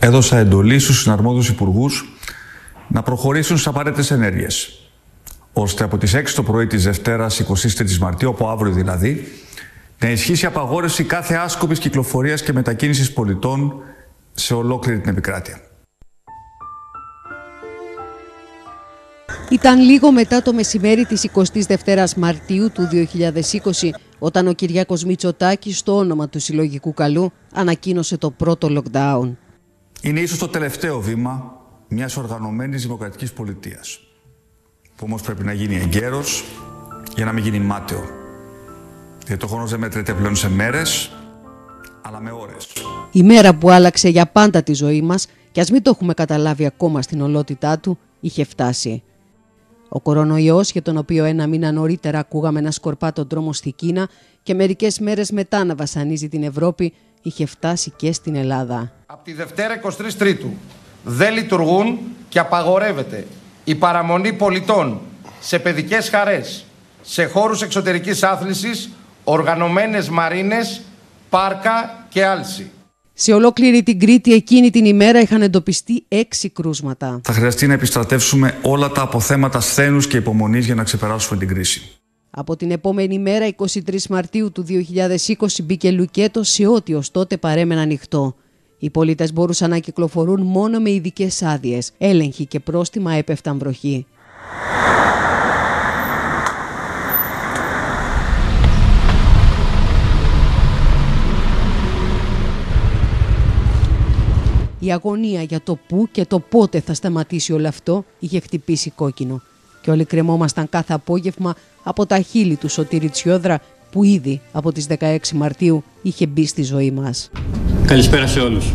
Έδωσα εντολή στους συναρμόδιους υπουργούς να προχωρήσουν στις απαραίτητες ενέργειες, ώστε από τις 6 το πρωί της Δευτέρας 23 Μαρτίου, από αύριο δηλαδή, να ισχύσει απαγόρευση κάθε άσκοπης κυκλοφορίας και μετακίνησης πολιτών σε ολόκληρη την επικράτεια. Ήταν λίγο μετά το μεσημέρι της 22ης Μαρτίου του 2020, όταν ο Κυριάκος Μητσοτάκης, στο όνομα του Συλλογικού Καλού, ανακοίνωσε το πρώτο lockdown. Είναι ίσως το τελευταίο βήμα μιας οργανωμένης δημοκρατικής πολιτείας, που όμως πρέπει να γίνει εγκαίρος για να μην γίνει μάταιο. Γιατί το χρόνος δεν μετρείται πλέον σε μέρες, αλλά με ώρες. Η μέρα που άλλαξε για πάντα τη ζωή μας, και ας μην το έχουμε καταλάβει ακόμα στην ολότητά του, είχε φτάσει. Ο κορονοϊός, για τον οποίο ένα μήνα νωρίτερα ακούγαμε να σκορπά τον δρόμο στη Κίνα και μερικές μέρες μετά να βασανίζει την Ευρώπη, είχε φτάσει και στην Ελλάδα. Από τη Δευτέρα 23 Τρίτου δεν λειτουργούν και απαγορεύεται η παραμονή πολιτών σε παιδικές χαρές, σε χώρους εξωτερικής άθλησης, οργανωμένες μαρίνες, πάρκα και άλση. Σε ολόκληρη την Κρήτη εκείνη την ημέρα είχαν εντοπιστεί 6 κρούσματα. Θα χρειαστεί να επιστρατεύσουμε όλα τα αποθέματα σθένους και υπομονής για να ξεπεράσουμε την κρίση. Από την επόμενη μέρα, 23 Μαρτίου του 2020, μπήκε λουκέτο σε ό,τι ως τότε παρέμενε ανοιχτό. Οι πολίτες μπορούσαν να κυκλοφορούν μόνο με ειδικές άδειες. Έλεγχοι και πρόστιμα έπεφταν βροχή. Η αγωνία για το πού και το πότε θα σταματήσει όλο αυτό είχε χτυπήσει κόκκινο. Και όλοι κρεμόμασταν κάθε απόγευμα από τα χείλη του Σωτήρη Τσιόδρα, που ήδη από τις 16 Μαρτίου είχε μπει στη ζωή μας. Καλησπέρα σε όλους.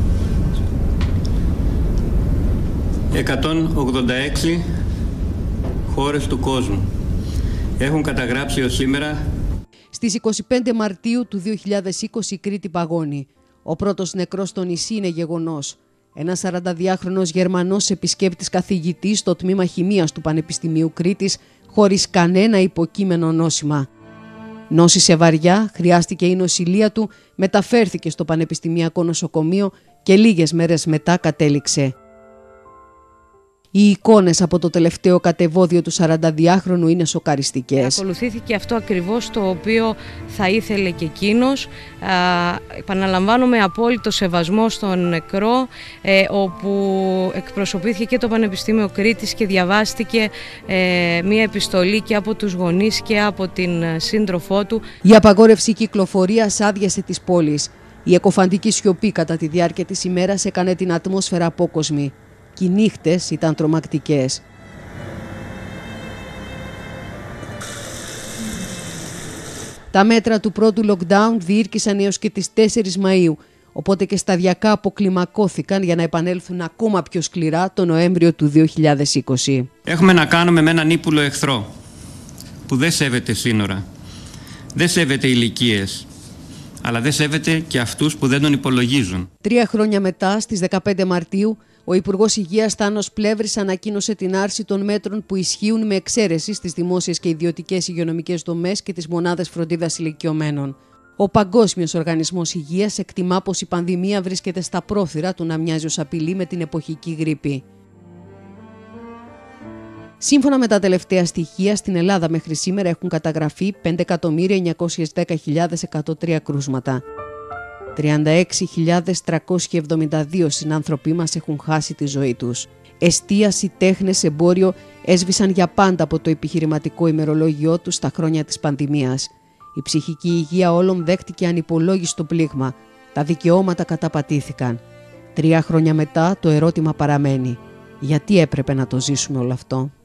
186 χώρες του κόσμου έχουν καταγράψει ως σήμερα. Στις 25 Μαρτίου του 2020 η Κρήτη παγώνει. Ο πρώτος νεκρός στο νησί είναι γεγονός. Ένας 42χρονος Γερμανός επισκέπτης καθηγητής στο τμήμα χημείας του Πανεπιστημίου Κρήτης, χωρίς κανένα υποκείμενο νόσημα. Νόσησε βαριά, χρειάστηκε η νοσηλεία του, μεταφέρθηκε στο Πανεπιστημιακό Νοσοκομείο και λίγες μέρες μετά κατέληξε. Οι εικόνες από το τελευταίο κατεβόδιο του 42χρονου είναι σοκαριστικές. Ακολουθήθηκε αυτό ακριβώς το οποίο θα ήθελε και εκείνος. Επαναλαμβάνω, με απόλυτο σεβασμό στον νεκρό, όπου εκπροσωπήθηκε και το Πανεπιστήμιο Κρήτης και διαβάστηκε μία επιστολή και από τους γονείς και από την σύντροφό του. Η απαγόρευση κυκλοφορίας άδειασε τις πόλεις. Η εκοφαντική σιωπή κατά τη διάρκεια της ημέρας έκανε την ατμόσφαιρα απόκοσμη. Και οι νύχτες ήταν τρομακτικές. Τα μέτρα του πρώτου lockdown διήρκησαν έως και τις 4 Μαΐου, οπότε και σταδιακά αποκλιμακώθηκαν για να επανέλθουν ακόμα πιο σκληρά το Νοέμβριο του 2020. Έχουμε να κάνουμε με έναν ύπουλο εχθρό που δεν σέβεται σύνορα, δεν σέβεται ηλικίες, αλλά δεν σέβεται και αυτούς που δεν τον υπολογίζουν. 3 χρόνια μετά, στις 15 Μαρτίου, ο Υπουργός Υγείας Τάνος Πλεύρης ανακοίνωσε την άρση των μέτρων που ισχύουν με εξαίρεση στις δημόσιες και ιδιωτικές υγειονομικές δομές και τις μονάδες φροντίδας ηλικιωμένων. Ο Παγκόσμιος Οργανισμός Υγείας εκτιμά πως η πανδημία βρίσκεται στα πρόθυρα του να μοιάζει ως απειλή με την εποχική γρίπη. Σύμφωνα με τα τελευταία στοιχεία, στην Ελλάδα μέχρι σήμερα έχουν καταγραφεί 5.910.103 κρούσματα. 36.372 συνάνθρωποι μας έχουν χάσει τη ζωή τους. Εστίαση, τέχνες, εμπόριο έσβησαν για πάντα από το επιχειρηματικό ημερολόγιό τους στα χρόνια της πανδημίας. Η ψυχική υγεία όλων δέχτηκε ανυπολόγιστο πλήγμα. Τα δικαιώματα καταπατήθηκαν. 3 χρόνια μετά το ερώτημα παραμένει. Γιατί έπρεπε να το ζήσουμε όλο αυτό?